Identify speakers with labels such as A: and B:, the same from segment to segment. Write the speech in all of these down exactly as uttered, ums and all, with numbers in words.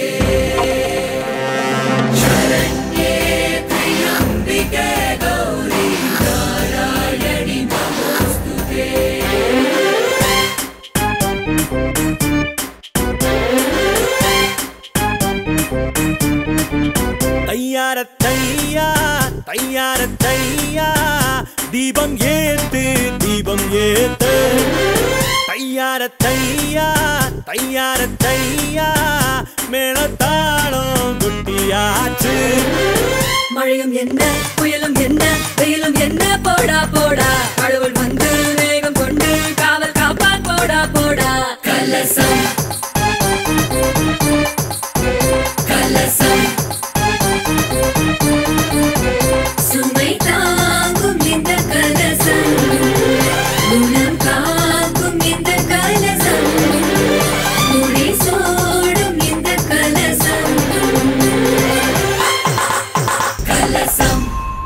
A: தையா தையார தையா தீபம் ஏத்து தீபம் ஏத்து தையார தையா தையார தையா மேளதாளம் குட்டியாச்சு
B: மழையும் என்ன புயலும் என்ன வெயிலும் என்ன போடா போடா கடவுள் வந்து வேகம் கொண்டு காவல் காப்பான் போடா போடா கலசம் கலசம் சுமை தாங்கும் இந்த கலசம் குணம் காக்கும் இந்த கலசம் முடி சோடும் இந்த கலசம் கலசம்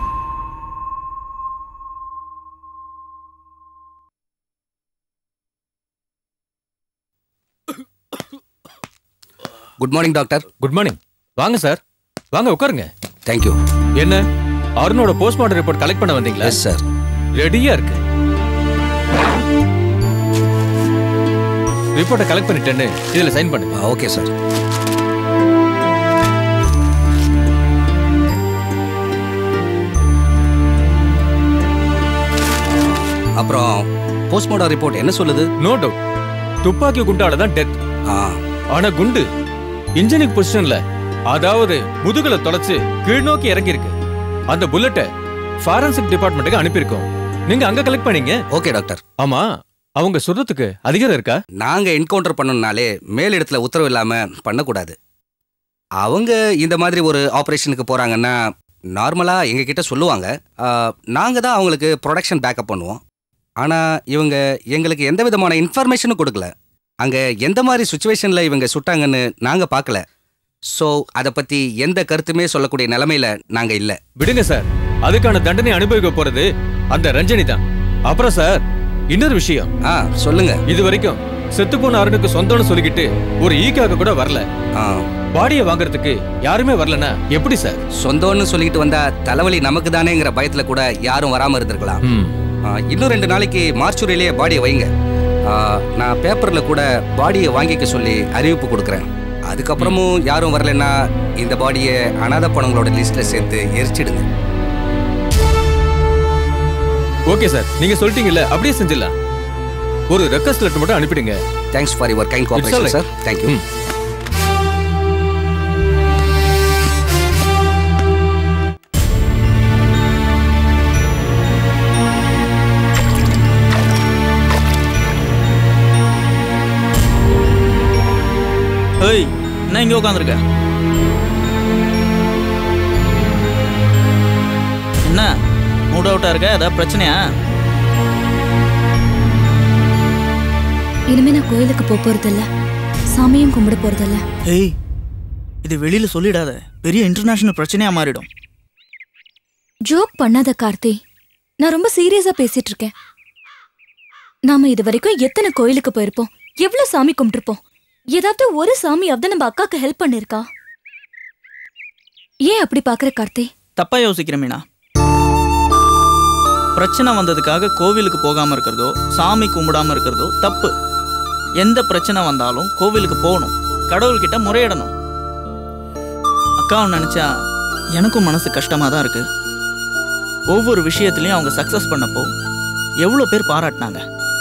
C: good morning doctor.
D: Good morning. வாங்க சார், வாங்க உட்காருங்க.
C: தேங்க்யூ.
D: என்ன அருணோட போஸ்ட்மார்ட்டம் ரிப்போர்ட் கலெக்ட் பண்ண வந்தீங்களா?
C: Yes sir.
D: ரெடியா இருக்கு. ரிப்போர்ட்டை கலெக்ட் பண்ணிட்டேன்னு இதுல சைன் பண்ணுங்க.
C: Okay sir. அப்புறம் போஸ்ட்மார்ட்டம் ரிப்போர்ட் என்ன சொல்லுது?
D: நோ டவுட் துப்பாக்கி குண்டால தான் டெத். ஆனா குண்டு இன்ஜினிக் பொசிஷன்ல, அதாவது முதுகுல தொலைச்சு கீழ்நோக்கி இறங்கி இருக்கு. அந்த புல்லட்டை ஃபாரன்சிக் டிபார்ட்மெண்ட்டுக்கு அனுப்பியிருக்கோம். நீங்க அங்க கலெக்ட் பண்ணீங்க.
C: Okay doctor.
D: ஆமா, அவங்க சொல்றதுக்கு அதிகாரம் இருக்கா?
C: நாங்க என்கவுண்டர் பண்ணனாலே மேலிடத்துல உத்தரவு இல்லாம பண்ணக்கூடாது. அவங்க இந்த மாதிரி ஒரு ஆபரேஷனுக்கு போறாங்கன்னா நார்மலா எங்க கிட்ட சொல்லுவாங்க. நாங்க தான் அவங்களுக்கு ப்ரொடக்ஷன் பேக்கப் பண்ணுவோம். ஆனா இவங்க எங்களுக்கு எந்த விதமான இன்ஃபர்மேஷனும் கொடுக்கல. அங்க எந்த மாதிரி சுச்சுவேஷன்ல இவங்க சுட்டாங்கன்னு நாங்க பார்க்கல. சோ அத பத்தி எந்த கருத்துமே சொல்லக்கூடிய நிலைமையில நாங்க இல்ல.
D: விடுங்க சார், அதுக்கான தண்டனை அனுபவிக்க போறது அந்த ரஞ்சனி தான். அப்புறம் சார் இன்னொரு விஷயம்.
C: ஆ சொல்லுங்க.
D: இது வரைக்கும் செத்து போன அருணுக்கு சொந்தம்னு சொல்லிக்கிட்டு ஒரு ஈக்காக கூட வரல. பாடியை வாங்குறதுக்கு யாருமே வரலனா எப்படி சார்?
C: சொந்தம்னு சொல்லிட்டு வந்தா தலைவலி நமக்கு தானேங்கிற பயத்துல கூட யாரும் வராம இருந்திருக்கலாம். இன்னும் ரெண்டு நாளைக்கு மார்ச்சுரியிலேயே பாடியை வைங்க. நான் பேப்பர்ல கூட பாடியை வாங்கிக்க சொல்லி அறிவிப்பு கொடுக்குறேன். அதுக்கப்புறமும் யாரும் வரலன்னா இந்த பாடியை அனாதை பணங்களோட லிஸ்ட்ல சேர்த்து எரிச்சிடுங்க.
D: ஓகே சார், நீங்க சொல்லிட்டீங்கல்ல, அப்படியே செஞ்சிடலாம். ஒரு ரெக்வெஸ்ட் லெட்டர் மட்டும் அனுப்பிடுங்க.
C: Thanks for your kind cooperation sir. Thank you.
E: ஏய், என்ன இங்க உட்கார்ந்திருக்க? என்ன மூட் அவுட்டா இருக்க? ஏதாவது பிரச்சனையா?
F: இனிமே நான் கோயிலுக்கு போக போறதில்ல, சாமியும் கும்பிட போறதில்ல.
E: ஏய், இது வெளியில சொல்லிடாத, பெரிய இன்டர்நேஷனல் பிரச்சனையா மாறிடும்.
F: ஜோக் பண்ணாத கார்த்தி, நான் ரொம்ப சீரியஸா பேசிட்டு இருக்கேன். நாம இது வரைக்கும் எத்தனை கோயிலுக்கு போயிருப்போம், எவ்வளவு சாமி கும்பிட்டுருப்போம். ஏதாவது ஒரு சாமியாவது நம்ம அக்காக்கு ஹெல்ப் பண்ணிருக்கா? ஏன் அப்படி பாக்குற கார்த்தி?
E: தப்பா யோசிக்கிற மீனா. பிரச்சனை வந்ததுக்காக கோவிலுக்கு போகாம இருக்கிறதோ சாமி கும்பிடாம இருக்கிறதோ தப்பு. எந்த பிரச்சனை வந்தாலும் கோவிலுக்கு போகணும், கடவுள்கிட்ட முறையிடணும். அக்காவை நினைச்சா எனக்கும் மனசு கஷ்டமா தான் இருக்கு. ஒவ்வொரு விஷயத்திலையும் அவங்க சக்சஸ் பண்ணப்போ எவ்வளோ பேர் பாராட்டினாங்க.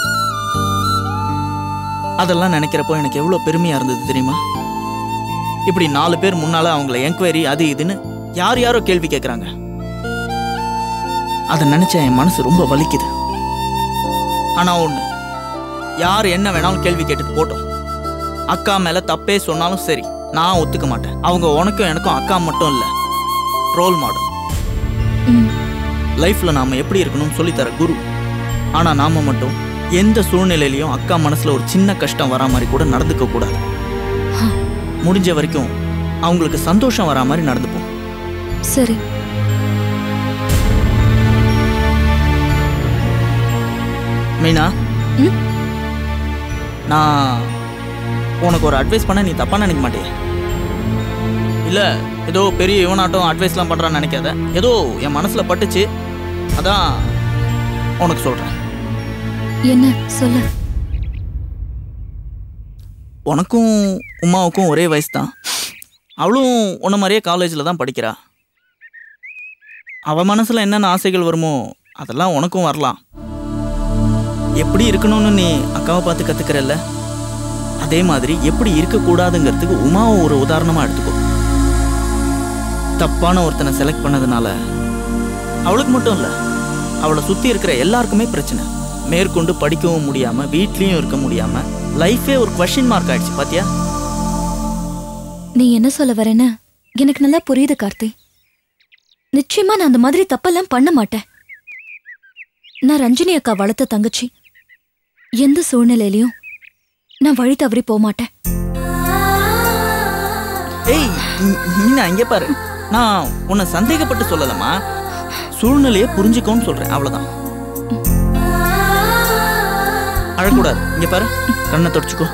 E: அதெல்லாம் நினைக்கிறப்போ எனக்கு எவ்வளோ பெருமையா இருந்தது தெரியுமா? இப்படி நாலு பேர் முன்னால அவங்கள என்கொயரி அது இதுன்னு யார் யாரோ கேள்வி கேட்குறாங்க. அதை நினைச்சா என் மனசு ரொம்ப வலிக்குது. ஆனா ஒண்ணு, யார் என்ன வேணாலும் கேள்வி கேட்டுட்டு போட்டோம். அக்கா மேல தப்பே சொன்னாலும் சரி, நான் ஒத்துக்க மாட்டேன். அவங்க உனக்கும் எனக்கும் அக்கா மட்டும் இல்ல, ரோல் மாடல். லைஃப்ல நாம எப்படி இருக்கணும்னு சொல்லித்தர குரு. ஆனா நாம மட்டும் எந்த சூழ்நிலையிலையும் அக்கா மனசுல ஒரு சின்ன கஷ்டம் வரா மாதிரி கூட நடந்துக்க கூடாது. முடிஞ்ச வரைக்கும் அவங்களுக்கு சந்தோஷம் வரா மாதிரி நடந்துப்போம்.
F: சரி.
E: மீனா, நான் உனக்கு ஒரு அட்வைஸ் பண்ண நீ தப்பா நினைக்க மாட்டியா? இல்லை ஏதோ பெரிய இவனாட்டம் அட்வைஸ்லாம் பண்ணுறான்னு நினைக்காத. ஏதோ என் மனசில் பட்டுச்சு, அதான் உனக்கு சொல்கிறேன்.
F: என்ன சொல்ல?
E: உனக்கும் உமாவுக்கும் ஒரே வயசு தான். அவளும் உன்ன மாதிரியே காலேஜில் தான் படிக்கிறா. அவள் மனசில் என்னென்ன ஆசைகள் வருமோ அதெல்லாம் உனக்கும் வரலாம். எப்படி இருக்கணும்னு நீ அக்காவை பார்த்து கற்றுக்கிறல்ல, அதே மாதிரி எப்படி இருக்கக்கூடாதுங்கிறதுக்கு உமாவை ஒரு உதாரணமாக எடுத்துக்கோ. தப்பான ஒருத்தனை செலக்ட் பண்ணதுனால அவளுக்கு மட்டும் இல்லை, அவளை சுற்றி இருக்கிற எல்லாருக்குமே பிரச்சனை. மேற்கொண்டு படிக்கவும் முடியாமல் வீட்லேயும் இருக்க முடியாமல் லைஃபே ஒரு கொஸ்டின் மார்க் ஆயிடுச்சு. பாத்தியா?
F: நீ என்ன சொல்ல வரேன்னு எனக்கு நல்லா புரியுது கார்த்தி. நிச்சயமா நான் அந்த மாதிரி தப்பெல்லாம் பண்ண மாட்டேன். நான் ரஞ்சினி அக்கா வளர்த்த தங்கச்சி. எந்த சூழ்நிலையிலையும் நான் வழி தவறி போக மாட்டேன்.
E: ஏய் நான் இங்கே பாரு, நான் உன்னை சந்தேகப்பட்டு சொல்லலமா, சூழ்நிலையை புரிஞ்சுக்கோன்னு சொல்றேன், அவ்வளவுதான். அழக்கூடாது. இங்க பாரு, கண்ணை தொடச்சுக்கோ.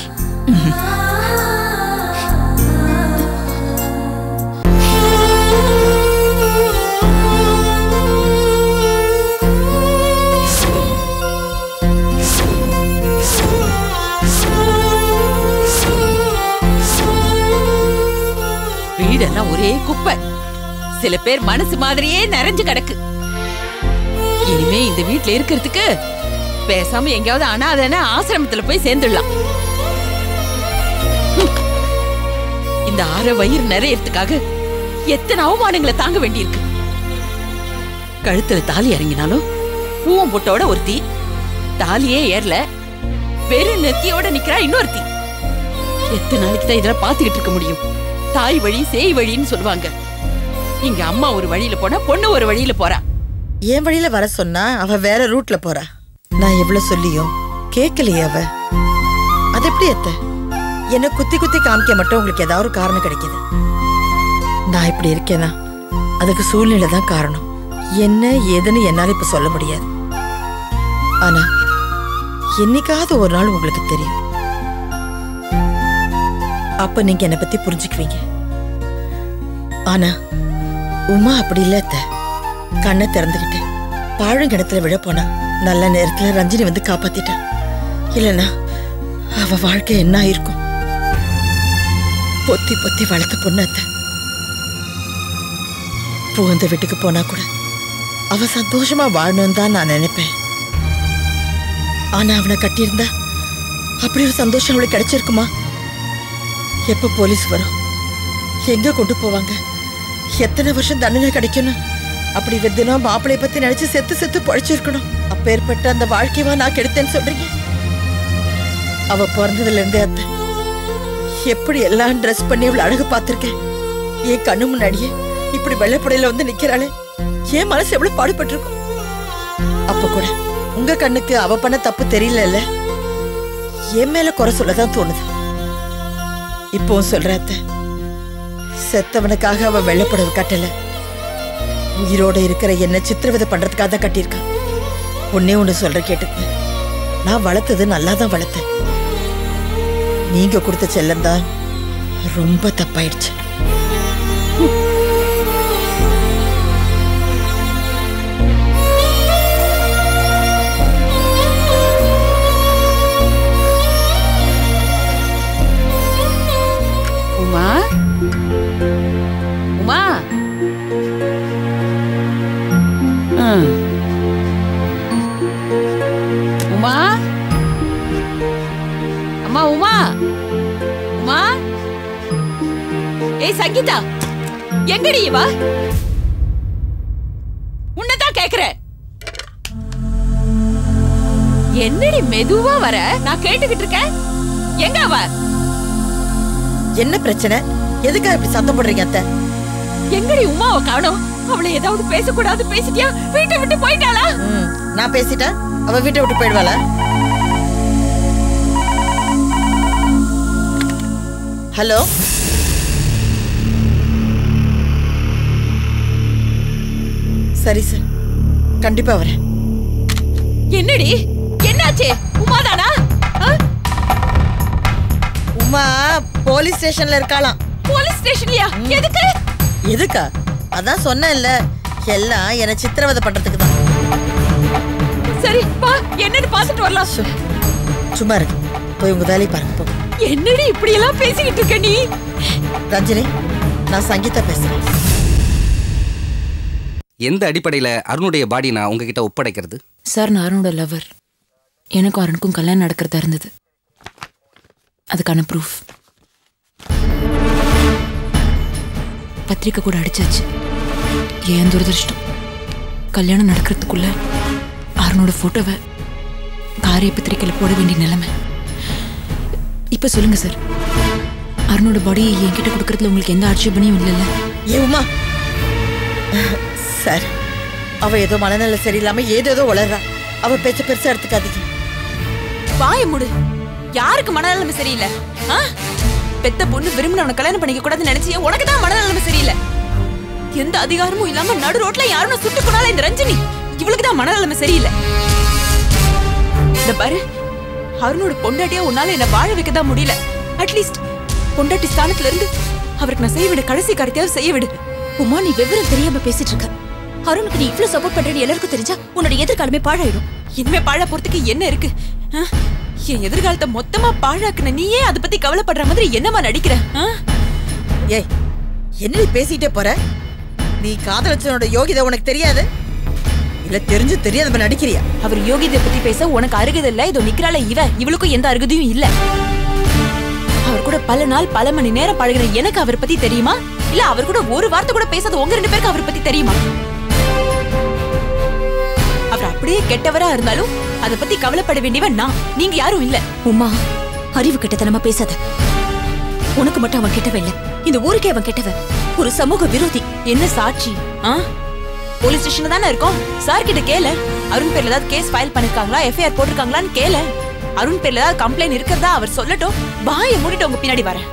G: வீடெல்லாம் ஒரே குப்பை. சில பேர் மனசு மாதிரியே நிறைஞ்சு கிடக்கு. இனிமே இந்த வீட்டுல இருக்கிறதுக்கு பேசாம எங்கேயாவது அனாதன ஆசிரமத்துல போய் சேர்ந்துடலாம். இந்த ஆற வயிறு நிறையறதுக்காக எத்தனை அவமானங்களை தாங்க வேண்டியிருக்கு. கழுத்துல தாலி இறங்கினாலும் பூவம் பொட்டோட ஒருத்தி, தாலியே ஏறல வெறும் நெத்தியோட நிக்கிறா இன்னொருத்தி. எத்தனை நாளைக்கு தான் இதெல்லாம் பாத்துக்கிட்டு இருக்க முடியும்? தாய் வழி சேய் வழின்னு சொல்லுவாங்க. இங்க அம்மா ஒரு வழியில போனா பொண்ணு ஒரு வழியில போறா.
H: என் வழியில வர சொன்னா அவ வேற ரூட்ல போறா. நான் எவ்வளவு சொல்லியும் கேட்கலையே அவ. அது எப்படி அத்த? என்ன குத்தி குத்தி காமிக்க மட்டும் உங்களுக்கு ஏதாவது ஒரு காரணம் கிடைக்குது. நான் இப்படி இருக்கேனா அதுக்கு சூழ்நிலை தான் காரணம். என்ன ஏதுன்னு என்னால இப்ப சொல்ல முடியாது. ஆனா என்னைக்காவது ஒரு நாள் உங்களுக்கு தெரியும். அப்ப நீங்க என்னை பத்தி புரிஞ்சுக்குவீங்க. ஆனா உமா அப்படி இல்ல அத்த. கண்ணை திறந்துகிட்டு பாழுங்கிணத்துல விழ போனா நல்ல நேரத்துல ரஞ்சினி வந்து காப்பாத்திட்டா. இல்லனா அவ வாழ்க்கை என்ன ஆயிருக்கும்? பொத்தி பொத்தி வளர்த்த பொண்ணு அத்த. புகுந்த வீட்டுக்கு போனா கூட அவ சந்தோஷமா வாழணும் தான் நான் நினைப்பேன். ஆனா அவனை கட்டியிருந்தா அப்படி ஒரு சந்தோஷம் அவளுக்கு கிடைச்சிருக்குமா? எப்ப போலீஸ் வரும், எங்க கொண்டு போவாங்க, எத்தனை வருஷம் தண்டனை கிடைக்கணும்? அப்படி தினம் மாப்பிளைய பத்தி நினைச்சு செத்து செத்து பழிச்சிருக்கணும். அப்பேற்பட்ட அந்த வாழ்க்கையவா நான் கெடுத்தேன்னு சொல்றீங்க? அவ பிறந்ததுல இருந்தே அத்தை எப்படி எல்லாம் ட்ரெஸ் பண்ணி அவளை அழகு பார்த்திருக்கேன். என் கண்ணு முன்னாடியே இப்படி வெள்ளைப்படையில வந்து நிக்கிறாளே, என் மனசு எவ்வளவு பாடுபட்டிருக்கும். அப்ப கூட உங்க கண்ணுக்கு அவ பண்ண தப்பு தெரியல, என் மேல குறை சொல்லதான் தோணுது. இப்பவும் சொல்ற அத்தை, செத்தவனுக்காக அவ வெள்ளைப்படவு கட்டல, உயிரோட இருக்கிற என்ன சித்திரவதை பண்றதுக்காக தான் கட்டியிருக்கா. ஒன்னே ஒண்ணு சொல்ற கேட்டுக்க, நான் வளர்த்தது நல்லாதான் வளர்த்தேன். நீங்க கொடுத்த செல்லம் தான் ரொம்ப தப்பாயிடுச்சு.
G: உமா உமா உமா அம்மா உமா உமா ஏய் சங்கீதா, எங்கடி வா? உன்னதான் கேக்குறேன். என்னடி மெதுவா வர? நான் கேட்டுக்கிட்டு இருக்கேன். எங்க வா?
H: என்ன பிரச்சனை? எதுக்கா இப்படி சத்தம் போடுறீங்க அத்தை?
G: எங்கடி உமாவை காணோம்? அவளை ஏதாவது பேசக்கூடாது பேசிட்டியா? வீட்டை விட்டு போயிட்டாளா?
H: நான் பேசிட்டேன், அவ வீட்டை விட்டு போயிடுவாளா? ஹலோ, சரி சார், கண்டிப்பா வரேன்.
G: என்னடி என்னாச்சு? உமாதானா?
H: உமா போலீஸ் ஸ்டேஷன்ல இருக்காளாம்.
G: போலீஸ் ஸ்டேஷன்லயா? எதுக்கு?
H: எதுக்கா? அதான் சொன்னேன்ல, எல்லாம் என்ன சித்திரவதை பண்றதுக்கு தான்.
G: சரி வா, என்னன்னு பாத்துட்டு வரலாம்.
H: சும்மா இருக்கு, போய் உங்க வேலையை பாருங்க போ.
G: என்னடி இப்படி எல்லாம் பேசிக்கிட்டு இருக்க நீ?
H: ரஞ்சினி, நான் சங்கீதா பேசுறேன்.
C: எந்த அடிப்படையில் அருணுடைய பாடி நான் உங்ககிட்ட ஒப்படைக்கிறது?
I: சார், நான் அருணோட லவர். எனக்கும் அருணுக்கும் கல்யாணம் நடக்கிறதா இருந்தது. அதுக்கான ப்ரூஃப் பத்திரிக்கை கூட அடிச்சாச்சு. ஏன் துரதிருஷ்டம், கல்யாணம் நடக்கிறதுக்குள்ள அருணோட போட்டோவை காரிய பத்திரிக்கையில் போட வேண்டிய நிலைமை. இப்ப சொல்லுங்க சார், அருணோட பாடியை என்கிட்ட கொடுக்கறதுல உங்களுக்கு எந்த ஆட்சேபனையும் இல்லைல்ல?
H: ஏமா சார், அவ ஏதோ மனநல சரியில்லாம ஏதோ ஏதோ வளர்றா. அவ பேச்ச பெருசா எடுத்துக்காதீங்க.
I: வாய மூடு. யாருக்கு மனநலமை சரியில்லை? பெத்த பொண்ணு விரும்பினவனை கல்யாணம் பண்ணிக்க கூடாதுன்னு நினைச்சிய உனக்கு தான் மனநலமை சரியில்லை. எந்த அதிகாரமும் இல்லாம நடு ரோட்ல யாரும் சுட்டு போனால இந்த ரஞ்சினி, இவளுக்கு தான் மனநலமை சரியில்லை. இந்த பாரு, அருணோட பொண்டாட்டியா உன்னால என்ன வாழ வைக்கதான் முடியல. அட்லீஸ்ட் பொண்டாட்டி ஸ்தானத்துல இருந்து அவருக்கு நான் செய்ய விடு, கடைசி காரியத்தையாவது செய்ய விடு.
F: உமா, நீ விவரம் தெரியாம பேசிட்டு இருக்க. அருணுக்கு நீ இவ்வளவு சப்போர்ட் பண்றேன்னு எல்லாருக்கும் தெரிஞ்சா உன்னோட எதிர்காலமே பாழாயிடும்.
I: இனிமே பாழா போறதுக்கு என்ன இருக்கு? என் எதிர்காலத்தை மொத்தமா பாழாக்குன நீயே அதை பத்தி கவலைப்படுற மாதிரி என்னமா நடிக்கிற?
H: ஏய், என்ன நீ பேசிட்டே போற? நீ காதலச்சனோட யோகிதை உனக்கு தெரியாது இல்ல? தெரிஞ்சு தெரியாத நடிக்கிறியா?
I: அவர் யோகிதை பத்தி பேச உனக்கு அருகதை இல்ல. இதோ நிக்கிறாள இவ, இவளுக்கும் எந்த அருகதையும் இல்ல. அவர் கூட பல நாள் பல மணி நேரம் பழகின எனக்கு அவர் பத்தி தெரியுமா? இல்ல அவர் கூட ஒரு வார்த்தை கூட பேசாத உங்க ரெண்டு பேருக்கு அவர் பத்தி தெரியுமா? அவர் அப்படியே கெட்டவரா இருந்தாலும் அதை பத்தி கவலைப்பட வேண்டியவன் நான், நீங்க யாரும் இல்ல.
F: உமா, அறிவு கெட்டத்தனமா பேசாத. உனக்கு மட்டும் அவன் கெட்டவன் இல்ல, இந்த ஊருக்கே அவன் கெட்டவன். ஒரு சமூக விரோதி.
I: என்ன சாட்சி? போலீஸ் ஸ்டேஷன்ல தானே இருக்கோம். சார் கிட்ட கேளு, அருண் பேர்ல ஏதாவது கேஸ் ஃபைல் பண்ணிருக்காங்களா, எஃப்ஐஆர் போட்டிருக்காங்களான்னு கேளு. அருண் பேர்ல ஏதாவது கம்ப்ளைண்ட் இருக்கிறதா அவர் சொல்லட்டும். பாய மூடிட்டு உங்க பின்னாடி வரேன்.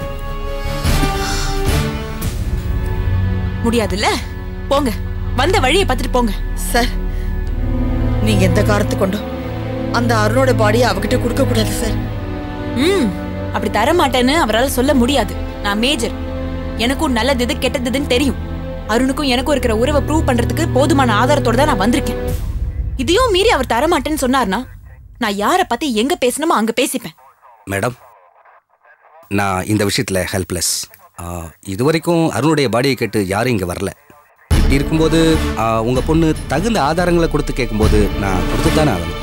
I: முடியாதுல்ல? போங்க, வந்த வழியை பார்த்துட்டு போங்க.
H: சார், நீங்க எந்த காரணத்தை கொண்டோ அந்த அருணோட பாடியை அவகிட்ட கொடுக்க கூடாது சார்.
I: ம், அப்படி தர மாட்டேன்னு அவரால் சொல்ல முடியாது. நான் மேஜர், எனக்கும் நல்லது எது கெட்டதுன்னு தெரியும். அருணுக்கும் எனக்கும் இருக்கிற உறவை ப்ரூவ் பண்றதுக்கு போதுமான ஆதாரத்தோட தான் நான் வந்திருக்கேன். இதையும் மீறி அவர் தர மாட்டேன்னு சொன்னார்னா நான் யாரை பத்தி எங்க பேசணுமோ அங்க பேசிப்பேன்.
C: மேடம், நான் இந்த விஷயத்துல ஹெல்ப்லெஸ். இதுவரைக்கும் அருணுடைய பாடியை கேட்டு யாரும் இங்க வரல. இப்படி இருக்கும்போது உங்க பொண்ணு தகுந்த ஆதாரங்களை கொடுத்து கேட்கும்போது நான் கொடுத்து தானே ஆகணும்.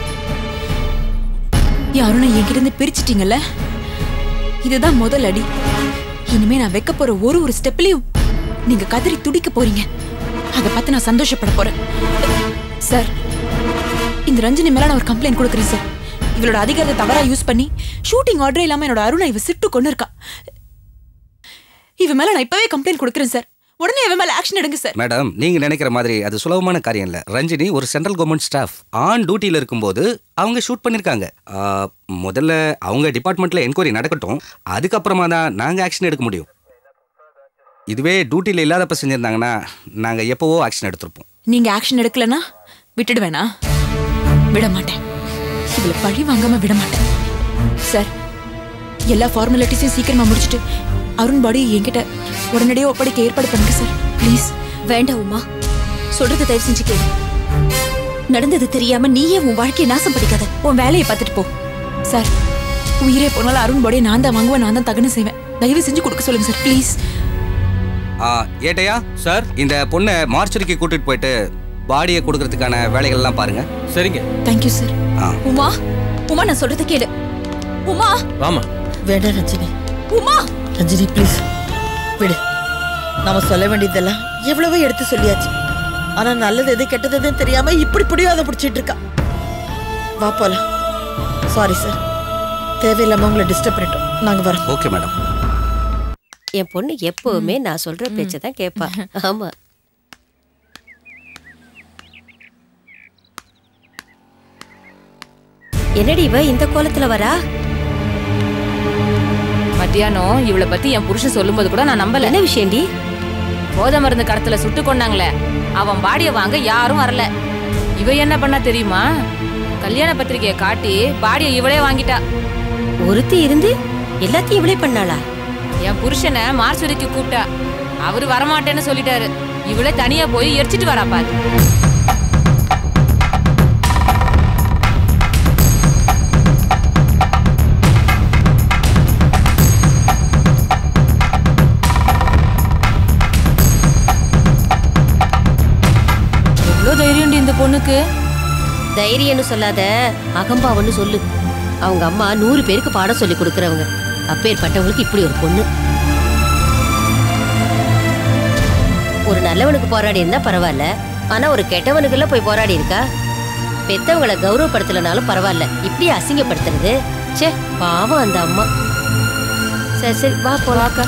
I: என் அருணை என்கிட்ட இருந்து பிரிச்சிட்டீங்கல்ல, இதுதான் முதல் அடி. இனிமே நான் வைக்க போற ஒரு ஒரு ஸ்டெப்லயும் நீங்க கதறி துடிக்க போறீங்க. அதை பார்த்து நான் சந்தோஷப்பட போறேன். சார், இந்த ரஞ்சினி மேல நான் ஒரு கம்ப்ளைண்ட் கொடுக்குறேன் சார். இவளோட அதிகாரத்தை தவறா யூஸ் பண்ணி ஷூட்டிங் ஆர்டரே இல்லாம என்னோட அருணை இவ சிட்டு கொண்டு இருக்கா. இவ மேல நான் இப்பவே கம்ப்ளைண்ட் கொடுக்குறேன் சார். உடனே இவ மேல ஆக்ஷன் எடுங்க சார்.
C: மேடம், நீங்க நினைக்கிற மாதிரி அது சுலபமான காரியம் இல்ல. ரஞ்சினி ஒரு சென்ட்ரல் கவர்மெண்ட் ஸ்டாஃப். ஆன் டியூட்டில இருக்கும்போது அவங்க ஷூட் பண்ணிருக்காங்க. முதல்ல அவங்க டிபார்ட்மெண்ட்ல என்கொயரி நடக்கட்டும், அதுக்கப்புறமா தான் நாங்க ஆக்ஷன் எடுக்க முடியும். இதுவே டியூட்டில இல்லாதப்ப செஞ்சிருந்தாங்கன்னா நாங்க எப்பவோ ஆக்ஷன் எடுத்திருப்போம்.
I: நீங்க ஆக்ஷன் எடுக்கலனா விட்டுடுவேனா? விட மாட்டேன். இவளை பழி வாங்காம விட மாட்டேன் சார். எல்லா ஃபார்மாலிட்டிஸையும் சீக்கிரமா முடிச்சுட்டு அருண் பாடி என்கிட்ட உடனடியே ஒப்படைக்க ஏற்பாடு பண்ணுங்க சார், ப்ளீஸ்.
F: வேண்டாம் உமா, சொல்றது தயவு செஞ்சு கேளு. நடந்தது தெரியாம நீயே உன் வாழ்க்கையை நாசம் பண்ணிக்காத.
I: உன் வேலையை பார்த்துட்டு போ சார். உயிரே போனாலும் அருண் பாடியை நான் தான் வாங்குவேன், நான் தான் தகனம் செய்வேன். தயவு செஞ்சு கொடுக்க சொல்லுங்க சார், ப்ளீஸ்.
C: ஏட்டையா
D: சார்,
C: இந்த பொண்ணை மார்ச்சரிக்கு கூட்டிட்டு போயிட்டு பாடியை கொடுக்கறதுக்கான வேலைகள் எல்லாம் பாருங்க.
D: சரிங்க.
I: Thank you sir.
F: உமா, உமா நான் சொல்றது கேளு. உமா,
D: வாமா.
H: வேண்டாம் ரஞ்சினி.
F: உமா,
H: ரஞ்சினி ப்ளீஸ் விடு. நாம சொல்ல வேண்டியதெல்லாம் எவ்வளவோ எடுத்து சொல்லியாச்சு. ஆனா நல்லது எது கெட்டது எதுன்னு தெரியாம இப்படி பிடிவாத பிடிச்சிட்டு இருக்கா. வா போலாம். சாரி சார், தேவையில்லாம உங்களை டிஸ்டர்ப் பண்ணிட்டோம். நாங்க வரோம்.
C: Okay madam.
J: என் பொண்ணு எப்பவுமே நான் சொல்ற பேச்சை தான் கேட்பா. ஆமா. என்னடி இவ இந்த கோலத்துல வரா?
K: மத்தியானம் இவளை பத்தி என் புருஷன் சொல்லும்போது கூட நான் நம்பல.
J: என்ன விஷயம்டி?
K: போதை மருந்து கடத்துல சுட்டு கொண்டாங்களே, அவன் பாடிய வாங்க யாரும் வரல. இவ என்ன பண்ணா தெரியுமா? கல்யாண பத்திரிகையை காட்டி பாடிய இவளே வாங்கிட்டா.
J: ஒருத்தி இருந்து எல்லாத்தையும் இவளே பண்ணாளா?
K: என் புருஷனை மார்ச்சுரிக்கு கூப்பிட்டா அவரு வரமாட்டேன்னு சொல்லிட்டாரு. இவளே தனியா போய் எரிச்சிட்டு வரா பாரு. எவ்வளவு தைரியம் இந்த பொண்ணுக்கு.
J: தைரியம்னு சொல்லாத, அகம்பாவன்னு சொல்லு. அவங்க அம்மா நூறு பேருக்கு பாடம் சொல்லி கொடுக்கறவங்க. அப்பேற்பட்டவங்களுக்கு இப்படி ஒரு பொண்ணு. ஒரு நல்லவனுக்கு போராடி இருந்தா பரவாயில்ல, ஆனா ஒரு கெட்டவனுக்கு எல்லாம் போய் போராடி இருக்கா. பெத்தவங்களை கௌரவப்படுத்தலனாலும் பரவாயில்ல, இப்படி அசிங்கப்படுத்துறது. சே, பாவம் அந்த அம்மா. சரி சரி வா போலாக்கா.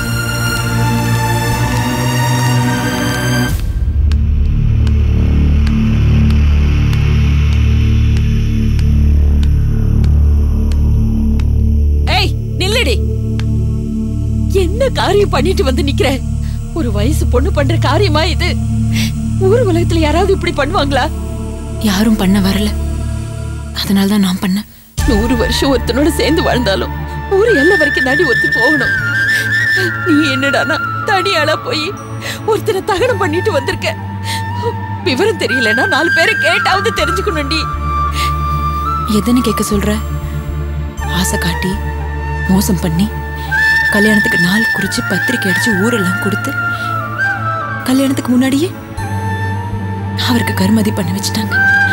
G: என்ன காரியம் பண்ணிட்டு வந்து நிக்கிற? ஒரு வயசு பொண்ணு பண்ற காரியமா இது? ஊர் உலகத்துல யாராவது இப்படி பண்ணுவாங்களா?
I: யாரும் பண்ண வரல, அதனாலதான் நான் பண்ணேன்.
G: நூறு வருஷம் ஒருத்தனோட சேர்ந்து வாழ்ந்தாலும் ஊரு எல்லை வரைக்கும் தாண்டி ஒருத்தி போகணும். நீ என்னடானா தனியாளா போய் ஒருத்தனை தகனம் பண்ணிட்டு வந்திருக்க. விவரம் தெரியலன்னா நாலு பேரை கேட்டாவது தெரிஞ்சுக்கணும்டி.
I: எதன்னு கேட்க சொல்ற? ஆசை காட்டி மோசம் பண்ணி கல்யாணத்துக்கு நாள் குறிச்சு பத்திரிக்கை அடிச்சு ஊரெல்லாம் கொடுத்து கல்யாணத்துக்கு முன்னாடியே அவருக்கு கருமதி பண்ண வச்சுட்டாங்க.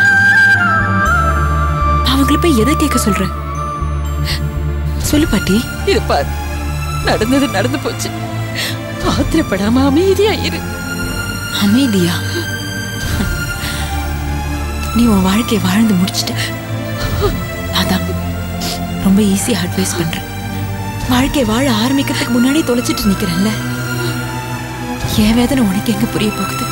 I: அவங்கள போய் எதை கேட்க சொல்ற? சொல்லு பாட்டி.
G: இது பாரு, நடந்தது நடந்து போச்சு. ஆத்திரப்படாம அமைதியா இரு.
I: அமைதியா? நீ உன் வாழ்க்கையை வாழ்ந்து முடிச்சிட்ட. அதான் ரொம்ப ஈஸியா அட்வைஸ் பண்ற. வாழ்க்கையை வாழ ஆரம்பிக்கிறதுக்கு முன்னாடி தொலைச்சிட்டு நிக்கிறேன்ல, என் வேதனை உனக்கு எங்க புரிய போகுது?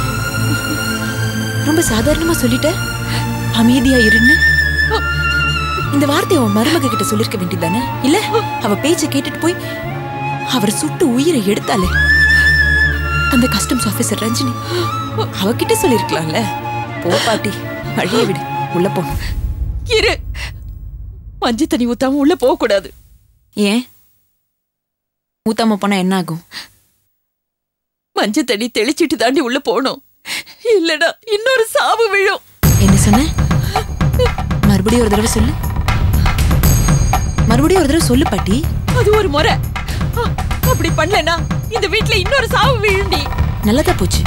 I: ரொம்ப சாதாரணமா சொல்லிட்ட அமைதியா இருன்னு. இந்த வார்த்தையை உன் மருமக கிட்ட சொல்லிருக்க வேண்டியதானே? இல்ல அவ பேச்ச கேட்டுட்டு போய் அவர் சுட்டு உயிரை எடுத்தாலே அந்த கஸ்டம்ஸ் ஆபீசர் ரஞ்சினி, அவகிட்ட சொல்லிருக்கலாம்ல. போ பாட்டி, வழியை விடு, உள்ள போ.
G: இரு, மஞ்ச தண்ணி ஊத்தாம உள்ள போக கூடாது.
I: ஏன்? ஊத்தாம போனா என்ன ஆகும்?
G: மஞ்ச தண்ணி தெளிச்சிட்டு தாண்டி உள்ள போகணும், இல்லடா இன்னொரு சாவு விழும்.
I: என்ன சொன்ன? மறுபடியும் ஒரு தடவை சொல்லு. மறுபடியும் ஒரு தடவை சொல்லு பாட்டி.
G: அது ஒரு முறை. அப்படி பண்ணலனா இந்த வீட்ல இன்னொரு சாவு விழுண்டி.
I: நல்லதா போச்சு.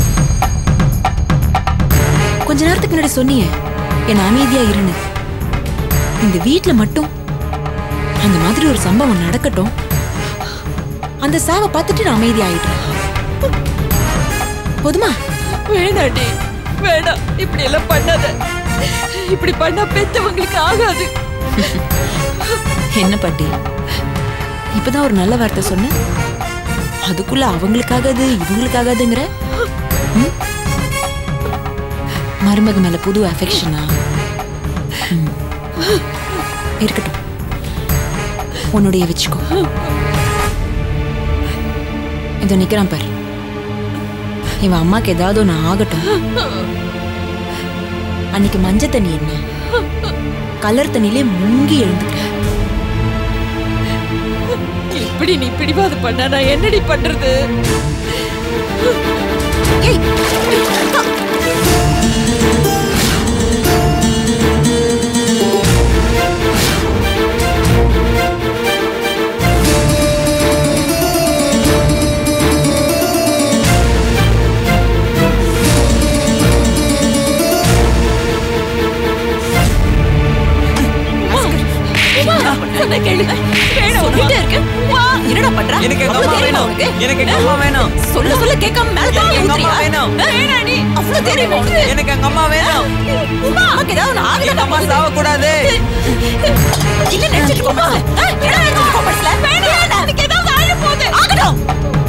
I: கொஞ்ச நேரத்துக்கு முன்னாடி சொன்னியே என்ன அமைதியா இருன்னு. இந்த வீட்ல மட்டும் அந்த மாதிரி ஒரு சம்பவம் நடக்கட்டும், அந்த சாவை பார்த்துட்டு நான் அமைதி ஆயிடுறேன். போதுமா?
G: வேணாடி, வேணாம். இப்படி எல்லாம் பண்ணாத. இப்படி பண்ணா பெத்தவங்களுக்கு ஆகாது.
I: என்ன பாட்டி, இப்பதான் ஒரு நல்ல வார்த்தை சொன்ன, அதுக்குள்ள அவங்களுக்காகாது இவங்களுக்காகாதுங்கிற. மருமக மேல புது அஃபெக்ஷனா? இருக்கட்டும், உன்னுடைய வச்சுக்கோ. இதோ நிக்கிறான் பாரு, இவன் அம்மாக்கு ஏதாவது ஒண்ணு ஆகட்டும். அன்னைக்கு மஞ்ச தண்ணி என்ன கலர் தண்ணியிலே முங்கி எழுந்துட்ட.
G: இப்படி நீ பிடிவாது பண்ணா நான் என்னடி பண்றது? என்னடா பண்ற?
E: எனக்கு எங்க அம்மா வேணும். எனக்கு எங்க அம்மா வேணும்.
G: சொல்ல சொல்ல கேட்காம மேல தண்ணி ஊத்துறியா?
E: வேணும்.
G: வேணாடி, அவ்வளவு தெரியுமா உனக்கு?
E: எனக்கு எங்க அம்மா வேணும்.
G: உமா, அம்மாக்கு ஏதாவது ஆகல.
E: அம்மா சாவ கூடாது.
G: இல்ல நினைச்சிட்டு போமா. என்னடா நினைச்சிட்டு போமா? வேணாம், அதுக்கு ஏதாவது ஆக போகுது. ஆகட்டும்.